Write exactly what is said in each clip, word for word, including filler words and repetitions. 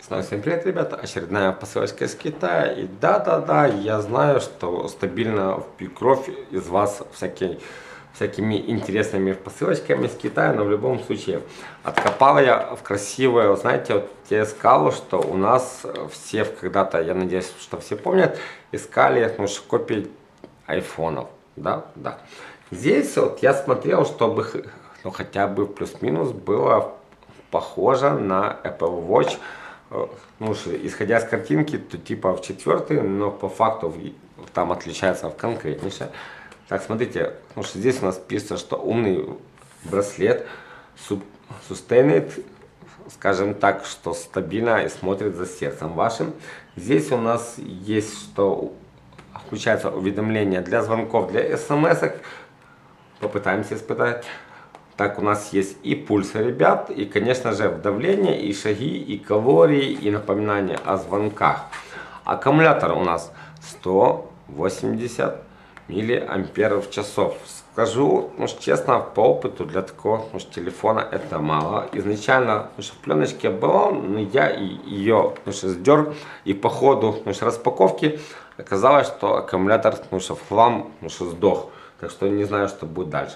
Снова всем привет, ребята! Очередная посылочка из Китая. И да-да-да, я знаю, что стабильно впью кровь из вас всякие, всякими интересными посылочками из Китая, но в любом случае откопал я в красивое, знаете, вот я искал, что у нас все когда-то, я надеюсь, что все помнят, искали ну, копии айфонов, да, да. Здесь вот я смотрел, чтобы ну, хотя бы плюс-минус было похоже на Apple Watch. Ну, исходя с картинки, то типа в четвертый, но по факту там отличается в конкретнейшее. Так, смотрите, ну, что здесь у нас пишется, что умный браслет sustained, скажем так, что стабильно и смотрит за сердцем вашим. Здесь у нас есть, что включается уведомление для звонков, для смс-ок. Попытаемся испытать. Так, у нас есть и пульсы, ребят, и, конечно же, давление, и шаги, и калории, и напоминания о звонках. Аккумулятор у нас сто восемьдесят миллиамперов часов. Скажу, ну, честно, по опыту для такого ну, телефона это мало. Изначально ну, в пленочке было, но я ее ну, сдерг, и по ходу ну, распаковки оказалось, что аккумулятор ну, в хлам ну, сдох. Так что не знаю, что будет дальше.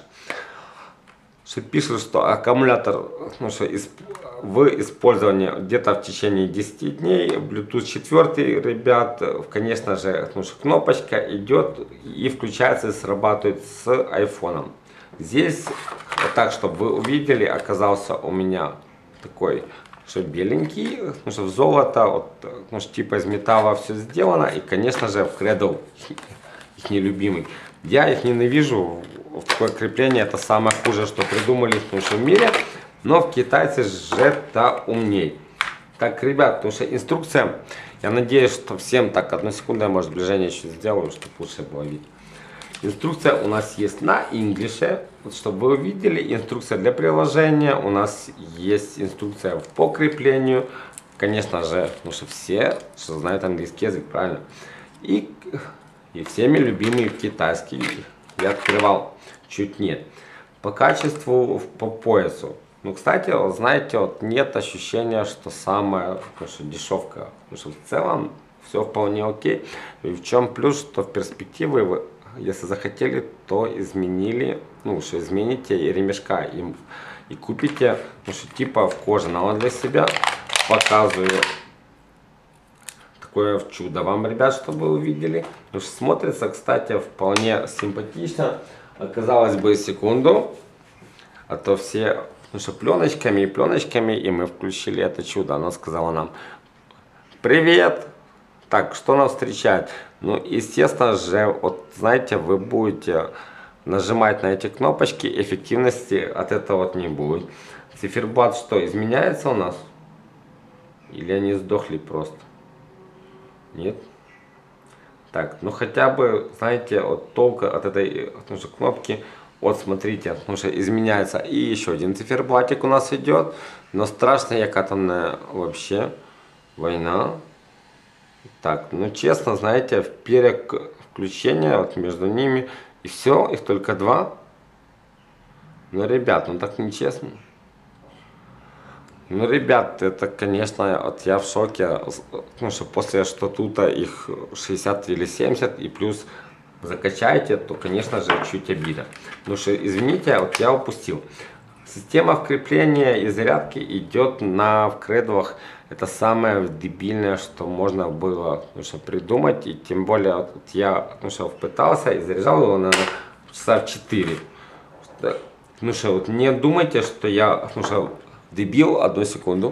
Что пишут, что аккумулятор ну, что из, в использовании где-то в течение десяти дней. Bluetooth четыре, ребят, конечно же, ну, что кнопочка идет и включается и срабатывает с айфоном. Здесь, вот так, чтобы вы увидели, оказался у меня такой, что беленький, ну, что в золото, вот, ну, что типа из металла все сделано. И, конечно же, в Кредо их нелюбимый. Я их ненавижу. Такое крепление это самое хуже, что придумали в мире, но в китайцы же это умней. Так, ребят, потому что инструкция, я надеюсь, что всем так, одну секунду, я может сближение еще сделаю, чтобы лучше было видно. Инструкция у нас есть на инглише, вот, чтобы вы увидели, инструкция для приложения, у нас есть инструкция по креплению, конечно же, потому что все что знают английский язык, правильно? И, и всеми любимый китайский я открывал. Чуть нет. По качеству, по поясу. Ну, кстати, знаете, вот нет ощущения, что самая ну, что дешевка. Потому что в целом все вполне окей. И в чем плюс, что в перспективе вы, если захотели, то изменили, ну, что измените и ремешка им. И купите, ну, что типа в кожаного для себя. Показываю такое чудо вам, ребят, чтобы вы увидели. Потому что смотрится, кстати, вполне симпатично. Оказалось бы секунду, а то все ну, что пленочками и пленочками, и мы включили это чудо. Она сказала нам: привет! Так, что нас встречает? Ну, естественно же, вот знаете, вы будете нажимать на эти кнопочки, эффективности от этого вот не будет. Циферблат что, изменяется у нас? Или они сдохли просто? Нет? Так, ну хотя бы, знаете, от толка от этой ну, что, кнопки, вот смотрите, ну, что изменяется. И еще один циферблатик у нас идет, но страшная катанная вообще война. Так, ну честно, знаете, в переключение вот между ними, и все, их только два. Ну, ребят, ну так нечестно. Ну, ребят, это, конечно, вот я в шоке, ну, что после что тут их шестьдесят или семьдесят, и плюс закачаете, то, конечно же, чуть обидно. Ну, что, извините, вот я упустил. Система вкрепления и зарядки идет на вкредовых. Это самое дебильное, что можно было ну, что, придумать, и тем более вот я ну, что, пытался и заряжал его на часа в четыре. Ну, что, вот не думайте, что я... Ну, что, дебил, одну секунду.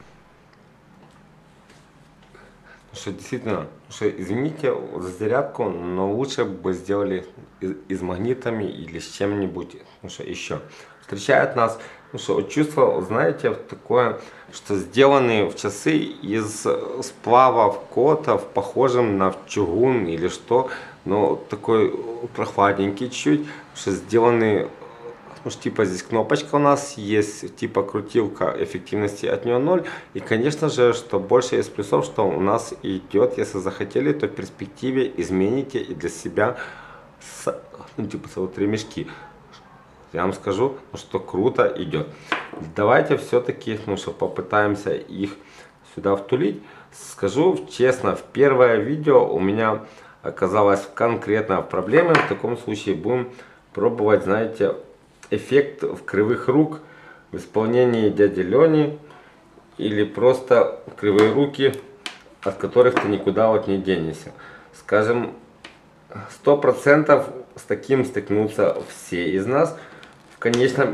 Что действительно, что извините за зарядку, но лучше бы сделали из, из магнитами или с чем-нибудь, ну что еще. Встречает нас, ну что, чувство, знаете, такое, что сделаны в часы из сплавов котов, похожим на чугун или что, но такой прохладненький чуть, что сделаны. Потому что типа здесь кнопочка у нас есть, типа крутилка, эффективности от нее ноль. И конечно же, что больше из плюсов, что у нас идет, если захотели, то в перспективе измените и для себя с, ну, типа вот ремешки. Я вам скажу, что круто идет. Давайте все-таки, ну что, попытаемся их сюда втулить. Скажу честно, в первое видео у меня оказалась конкретно проблема. В таком случае будем пробовать, знаете, эффект в кривых рук в исполнении дяди Лени. Или просто кривые руки, от которых ты никуда вот не денешься. Скажем, сто процентов с таким столкнутся все из нас. В конечном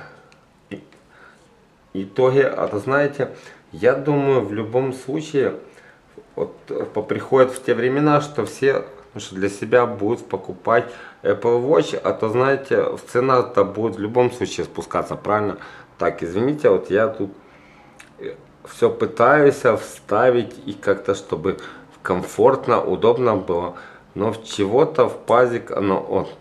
итоге, а то знаете, я думаю, в любом случае, вот приходят в те времена, что все что для себя будут покупать Apple Watch, а то знаете, цена-то будет в любом случае спускаться, правильно? Так, извините, вот я тут все пытаюсь вставить и как-то, чтобы комфортно, удобно было, но в чего-то в пазик оно вот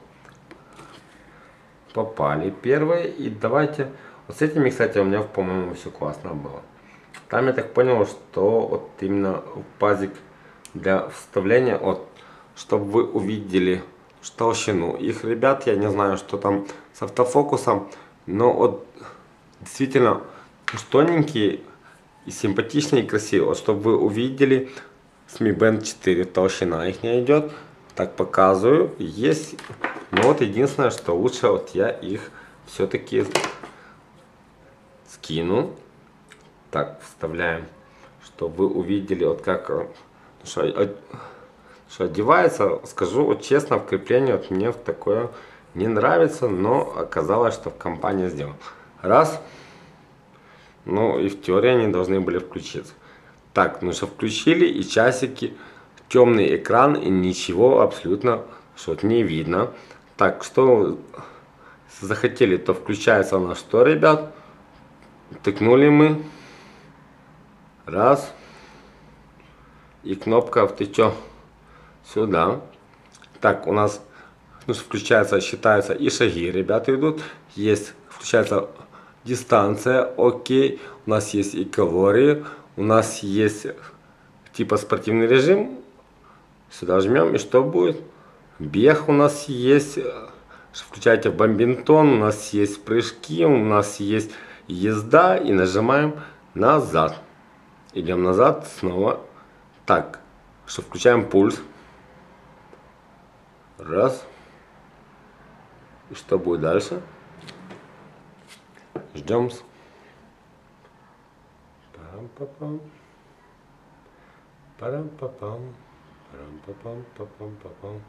попали первые, и давайте вот с этими, кстати, у меня, по-моему, все классно было. Там я так понял, что вот именно пазик для вставления, вот, чтобы вы увидели толщину их, ребят, я не знаю, что там с автофокусом, но вот действительно тоненькие и симпатичные и красивые, вот, чтобы вы увидели с Mi Band четыре толщина их не идет, так показываю, есть, но вот единственное, что лучше вот я их все-таки скину. Так, вставляем, чтобы вы увидели, вот как что, что одевается. Скажу вот честно, в креплении вот мне такое не нравится, но оказалось, что в компании сделал. Раз. Ну и в теории они должны были включиться. Так, ну что включили, и часики, темный экран, и ничего абсолютно что-то не видно. Так, что захотели, то включается у нас что, ребят? Тыкнули мы. Раз. И кнопка втечет сюда. Так, у нас ну, включается, считается и шаги, ребята, идут. Есть, включается дистанция, окей. У нас есть и калории. У нас есть типа спортивный режим. Сюда жмем, и что будет? Бег у нас есть. Включайте бомбинтон. У нас есть прыжки. У нас есть езда. И нажимаем назад. Идем назад снова. Так, что включаем пульс. Раз. И что будет дальше? Ждем. Парам-папам. Парам-папам. Парам-папам-папам-папам.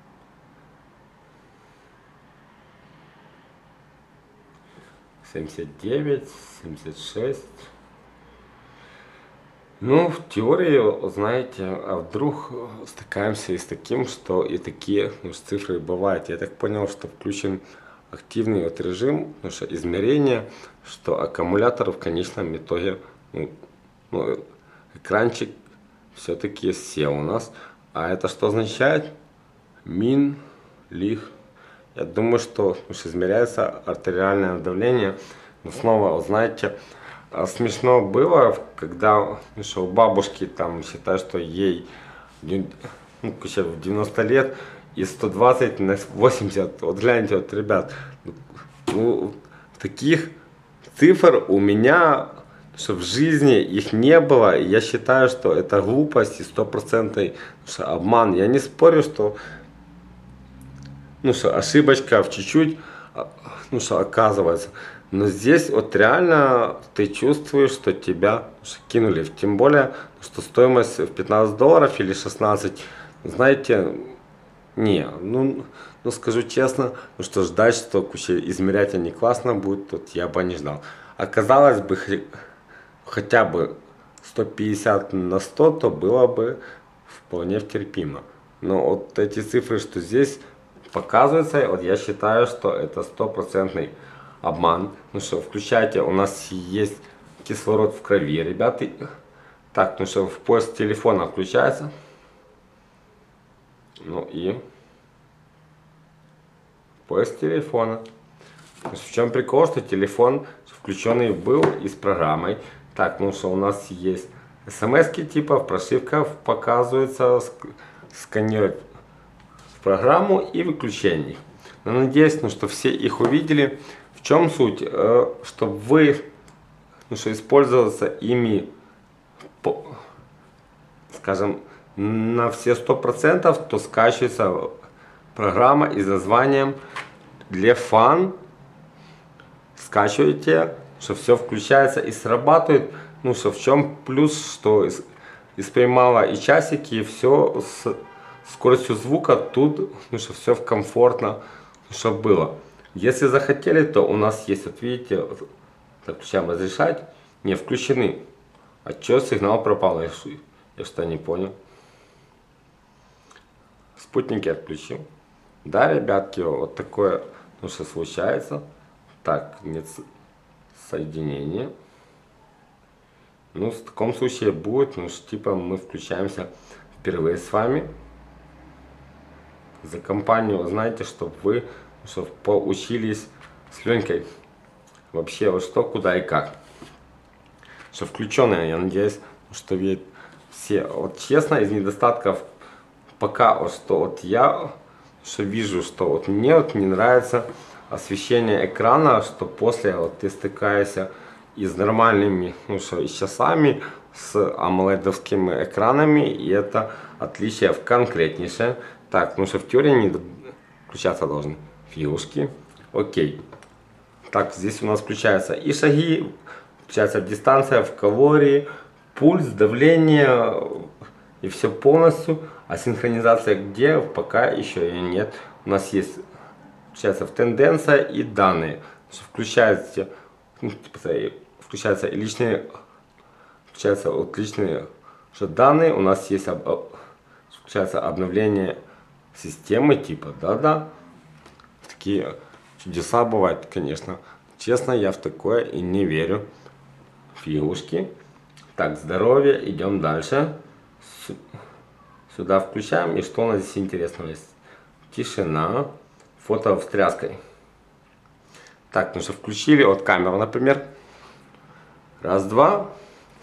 семьдесят девять, семьдесят шесть. Ну, в теории, знаете, а вдруг стыкаемся и с таким, что и такие ну, цифры бывают. Я так понял, что включен активный вот режим, потому что измерение, что аккумулятор в конечном итоге, ну, ну, экранчик все-таки сел у нас. А это что означает? Мин, лих. Я думаю, что, что измеряется артериальное давление. Но снова, знаете, смешно было, когда что у бабушки там считают, что ей ну, в девяносто лет и сто двадцать на восемьдесят. Вот гляньте, вот, ребят, ну, таких цифр у меня что в жизни их не было. И я считаю, что это глупость и стопроцентный обман. Я не спорю, что ну что ошибочка в чуть-чуть, ну что оказывается. Но здесь вот реально ты чувствуешь, что тебя кинули. Тем более, что стоимость в пятнадцать долларов или шестнадцать, знаете, не, ну, ну скажу честно, ну что ждать, что измерять они классно будут, тут я бы не ждал. Оказалось бы, хотя бы сто пятьдесят на сто, то было бы вполне терпимо. Но вот эти цифры, что здесь показывается, вот я считаю, что это стопроцентный обман. Ну что, включайте, у нас есть кислород в крови, ребята. Так, ну что, в поиск телефона включается. Ну и поиск телефона. В чем прикол, что телефон включенный был и с программой. Так, ну что, у нас есть смс-ки типа, прошивка показывается, сканирует в программу и выключение. Но надеюсь, ну, что все их увидели. В чем суть? Чтобы вы, ну, что использоваться ими по, скажем, на все сто процентов, то скачивается программа и названием для фан. Скачиваете, что все включается и срабатывает. Ну что, в чем плюс, что из, из поймала и часики, и все с скоростью звука тут, ну что все комфортно, ну, что было. Если захотели, то у нас есть, вот видите, вот, так, включаем разрешать, не включены. А чё сигнал пропал? Я, я что не понял. Спутники отключил. Да, ребятки, вот такое, ну что случается. Так, нет соединения. Ну, в таком случае будет, ну, что, типа, мы включаемся впервые с вами. За компанию, знаете, чтобы вы, чтобы поучились с Ленькой вообще вот что, куда и как. Что включенные, я надеюсь, что вы все, вот честно, из недостатков пока, вот что вот я, что вижу, что вот мне вот не нравится освещение экрана, что после вот ты стыкаешься и с нормальными, ну что, и с часами, с амоледовскими экранами, и это отличие в конкретнейшее. Так, ну что в теории не включаться должны фигушки. Окей. Так, здесь у нас включаются и шаги, включается дистанция в калории, пульс, давление и все полностью. А синхронизация где? Пока еще ее нет. У нас есть, включается в тенденция и данные. Включается, ну, включаются и личные, включаются вот личные что данные. У нас есть об, включается обновление системы типа, да-да. Такие чудеса бывают, конечно. Честно, я в такое и не верю. Фигушки. Так, здоровье, идем дальше. Сюда включаем. И что у нас здесь интересного есть? Тишина. Фото встряской. Так, ну что, включили от камеру, например. Раз, два.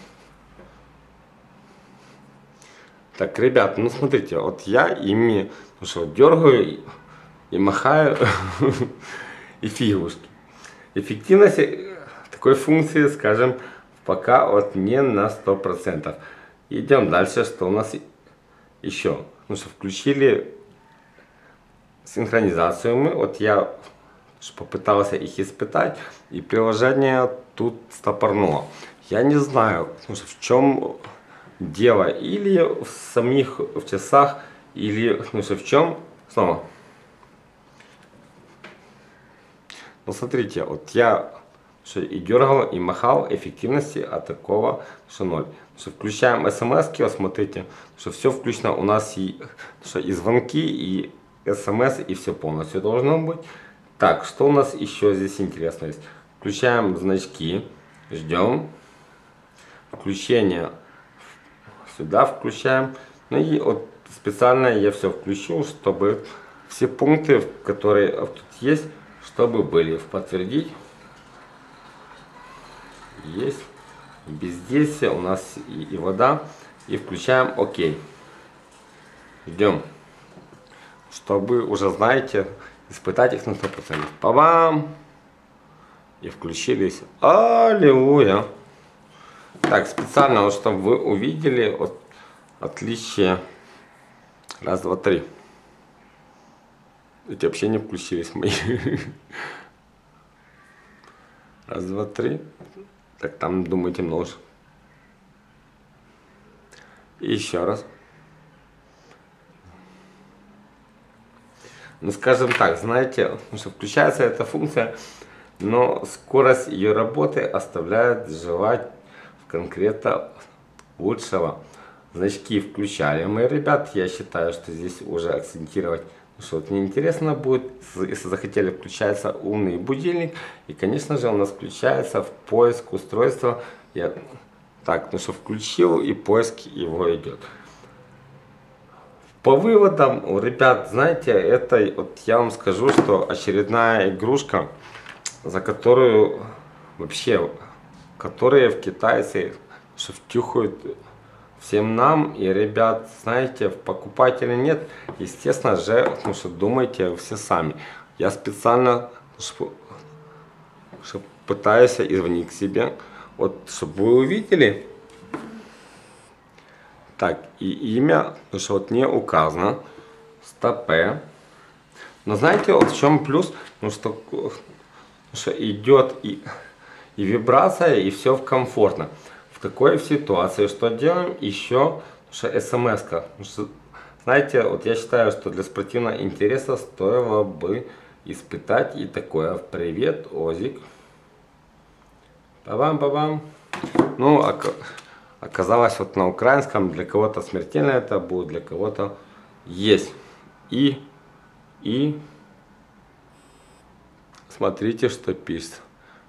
Так, ребят, ну смотрите, вот я ими, ну что, дергаю и, и махаю и фигушки. Эффективность такой функции, скажем, пока вот не на сто процентов. Идем дальше, что у нас еще. Ну что, включили синхронизацию мы. Вот я попытался их испытать, и приложение тут стопорнуло. Я не знаю, ну что, в чем дело, или в самих в часах, или ну что, в чем снова. Ну смотрите, вот я что, и дергал, и махал, эффективности от такого что ноль. Что включаем смс-ки, вот смотрите, что все включено, у нас и, что, и звонки, и смс, и все полностью должно быть. Так, что у нас еще здесь интересно есть? Включаем значки, ждем. Включение сюда включаем. Ну и вот специально я все включил, чтобы все пункты, которые тут есть, чтобы были в подтвердить. Есть. Бездействие у нас и, и вода. И включаем ОК. Ждем. Чтобы уже, знаете, испытать их на сто процентов. Па-бам! И включились. Аллилуйя! Так, специально, вот, чтобы вы увидели вот, отличие. Раз, два, три. Эти вообще не включились мои. Раз, два, три. Так, там, думаю, темно уже. И еще раз. Ну, скажем так, знаете, что включается эта функция, но скорость ее работы оставляет желать конкретно лучшего. Значки включали мы, ребят. Я считаю, что здесь уже акцентировать, что вот мне интересно будет, если захотели, включается умный будильник. И, конечно же, у нас включается в поиск устройства. Я так, ну что, включил, и поиск его идет. По выводам, ребят, знаете, это вот я вам скажу, что очередная игрушка, за которую вообще, которые в китайцы что втюхают всем нам. И, ребят, знаете, покупателя нет. Естественно же, ну что, думайте все сами. Я специально что, что пытаюсь извинить к себе. Вот, чтобы вы увидели, Так, и имя, потому что вот не указано. Стопе. Но знаете, вот в чем плюс? Ну что, что идет и, и вибрация, и все комфортно. В такой ситуации что делаем? Еще что смс-ка. Знаете, вот я считаю, что для спортивного интереса стоило бы испытать и такое. Привет, Озик. Ба-бам-ба-бам. Ну, оказалось, вот на украинском для кого-то смертельно это будет, для кого-то есть. И, и, смотрите, что пишет.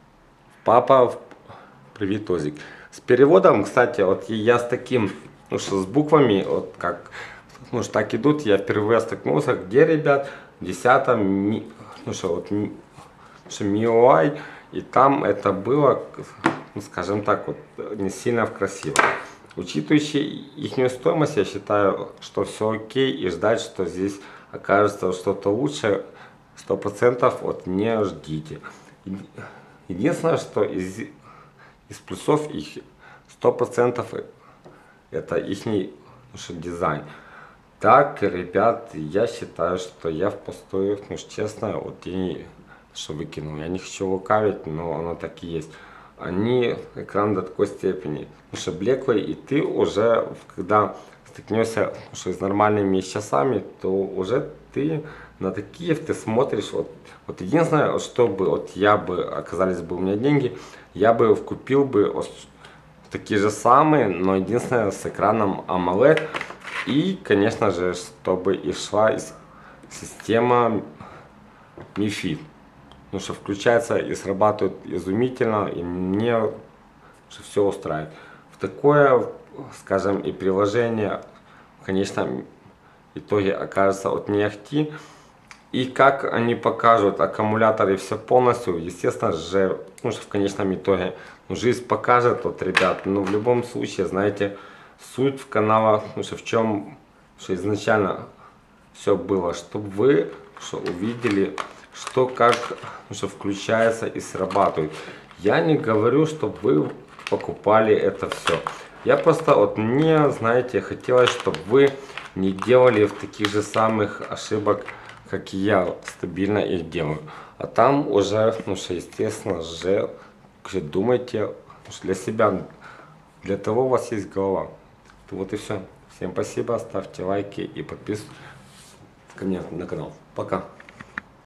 Папа, привет, Озик. С переводом, кстати, вот я с таким, ну что, с буквами, вот как, ну что так идут, я впервые столкнулся, где, ребят, в десятом, ми, ну что, вот, ми, что, миуай, и там это было, ну, скажем так, вот, не сильно красиво. Учитывая их стоимость, я считаю, что все окей, и ждать, что здесь окажется что-то лучше, сто процентов вот не ждите. Единственное, что из, из плюсов их сто процентов это их дизайн. Так, ребят, я считаю, что я впустую, ну честно, вот деньги, что выкинул. Я не хочу лукавить, но оно так и есть. Они экран до такой степени, потому что блеклый, и ты уже, когда столкнешься что с нормальными часами, то уже ты на такие ты смотришь. Вот, вот единственное, чтобы вот я бы, оказались бы у меня деньги, я бы купил бы вот такие же самые, но единственное с экраном AMOLED. И, конечно же, чтобы и шла система MiFi. Потому что включается и срабатывает изумительно, и мне все устраивает. В такое, скажем, и приложение, в конечном итоге окажется от не ахти. И как они покажут аккумулятор и все полностью, естественно же, ну, что в конечном итоге ну, жизнь покажет, вот, ребят. Но в любом случае, знаете, суть в каналах, ну, что в чем, что изначально все было, чтобы вы что, увидели, что как ну, что включается и срабатывает. Я не говорю, чтобы вы покупали это все. Я просто вот мне, знаете, хотелось, чтобы вы не делали в таких же самых ошибок, как и я стабильно их делаю. А там уже, ну что, естественно же, думайте для себя. Для того у вас есть голова. Вот и все. Всем спасибо, ставьте лайки и подписывайтесь ко мне на канал. Пока.